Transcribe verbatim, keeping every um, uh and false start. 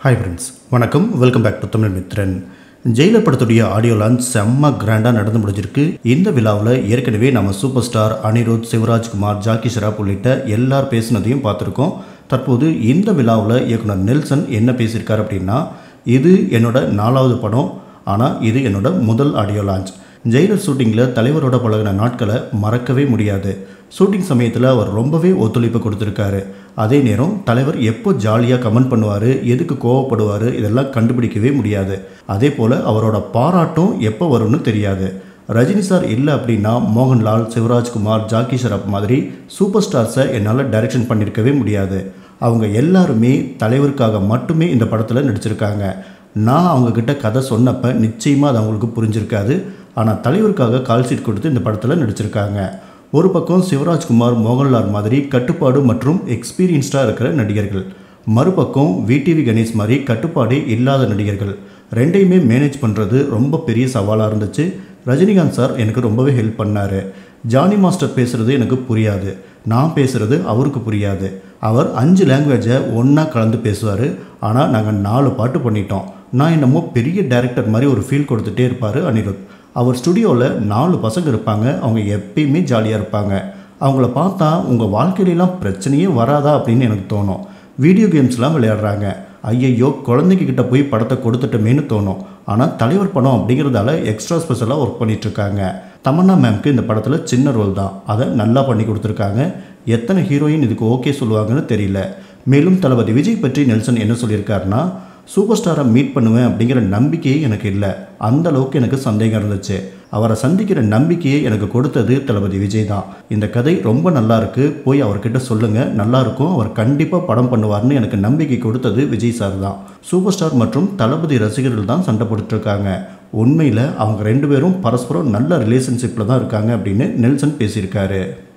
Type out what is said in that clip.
Hi friends, வணக்கம். Welcome back to Tamil Mithran. Jailer படத்துடைய audio launch செம்ம கிராண்டாக நடந்து முடிஞ்சிருக்கு. இந்த விழாவில் ஏற்கனவே நம்ம சூப்பர் ஸ்டார் அனிருத், சிவராஜ்குமார், ஜாக்கி ஷெராப் உள்ளிட்ட எல்லார் பேசினதையும் பார்த்துருக்கோம். தற்போது இந்த விழாவில் இயக்குனர் நெல்சன் என்ன பேசியிருக்கார் அப்படின்னா, இது என்னோட நாலாவது படம், ஆனால் இது என்னோட முதல் ஆடியோ லான்ச். ஜெயிலர் ஷூட்டிங்கில் தலைவரோட பழகின நாட்களை மறக்கவே முடியாது. ஷூட்டிங் சமயத்தில் அவர் ரொம்பவே ஒத்துழைப்பு கொடுத்துருக்காரு. அதே நேரம் தலைவர் எப்போ ஜாலியாக கமெண்ட் பண்ணுவார், எதுக்கு கோவப்படுவார், இதெல்லாம் கண்டுபிடிக்கவே முடியாது. அதே போல் அவரோட பாராட்டும் எப்போ வரும்னு தெரியாது. ரஜினி சார் இல்லை அப்படின்னா மோகன்லால், சிவராஜ்குமார், ஜாக்கி ஷெராப் மாதிரி சூப்பர் ஸ்டார்ஸை என்னால் டைரக்ஷன் பண்ணியிருக்கவே முடியாது. அவங்க எல்லாருமே தலைவருக்காக மட்டுமே இந்த படத்தில் நடிச்சிருக்காங்க. நான் அவங்கக்கிட்ட கதை சொன்னப்போ நிச்சயமாக அது அவங்களுக்கு புரிஞ்சிருக்காது. ஆனால் தலைவருக்காக கால் ஷீட் கொடுத்து இந்த படத்தில் நடிச்சிருக்காங்க. ஒரு பக்கம் சிவராஜ்குமார், மோகன்லால் மாதிரி கட்டுப்பாடு மற்றும் எக்ஸ்பீரியன்ஸ்டாக இருக்கிற நடிகர்கள், மறுபக்கம் விடிவி கணேஷ் மாதிரி கட்டுப்பாடே இல்லாத நடிகர்கள். ரெண்டையுமே மேனேஜ் பண்ணுறது ரொம்ப பெரிய சவாலாக இருந்துச்சு. ரஜினிகாந்த் சார் எனக்கு ரொம்பவே ஹெல்ப் பண்ணார். ஜானி மாஸ்டர் பேசுகிறது எனக்கு புரியாது, நான் பேசுகிறது அவருக்கு புரியாது. அவர் அஞ்சு லாங்குவேஜை ஒன்றா கலந்து பேசுவார். ஆனால் நாங்கள் நாலு பாட்டு பண்ணிட்டோம். நான் என்னமோ பெரிய டைரக்டர் மாதிரி ஒரு ஃபீல் கொடுத்துட்டே இருப்பார் அனிருத். அவர் ஸ்டுடியோவில் நாலு பசங்க இருப்பாங்க. அவங்க எப்பயுமே ஜாலியாக இருப்பாங்க. அவங்கள பார்த்தா உங்கள் வாழ்க்கையிலாம் பிரச்சனையே வராதா அப்படின்னு எனக்கு தோணும். வீடியோ கேம்ஸ்லாம் விளையாடுறாங்க. ஐயையோ, குழந்தைங்கிட்ட போய் படத்தை கொடுத்துட்டோமேனு தோணும். ஆனால் தலைவர் படம் அப்படிங்கிறதால எக்ஸ்ட்ரா ஸ்பெஷலாக ஒர்க் பண்ணிகிட்ருக்காங்க. தமன்னா மேம்க்கு இந்த படத்தில் சின்ன ரோல் தான், அதை நல்லா பண்ணி கொடுத்துருக்காங்க. எத்தனை ஹீரோயின் இதுக்கு ஓகே சொல்லுவாங்கன்னு தெரியல. மேலும் தளபதி விஜய் பற்றி நெல்சன் என்ன சொல்லியிருக்காருன்னா, சூப்பர் ஸ்டாரை மீட் பண்ணுவேன் அப்படிங்கிற நம்பிக்கையே எனக்கு இல்லை. அந்த அளவுக்கு எனக்கு சந்தேகம் இருந்துச்சு. அவரை சந்திக்கிற நம்பிக்கையை எனக்கு கொடுத்தது தளபதி விஜய் தான். இந்த கதை ரொம்ப நல்லா இருக்கு, போய் அவர்கிட்ட சொல்லுங்க, நல்லா இருக்கும், அவர் கண்டிப்பாக படம் பண்ணுவார்னு எனக்கு நம்பிக்கை கொடுத்தது விஜய் சார் தான். சூப்பர் ஸ்டார் மற்றும் தளபதி ரசிகர்கள் தான் சண்டை போட்டுட்ருக்காங்க. உண்மையில் அவங்க ரெண்டு பேரும் பரஸ்பரம் நல்ல ரிலேஷன்ஷிப்பில் தான் இருக்காங்க அப்படின்னு நெல்சன் பேசியிருக்காரு.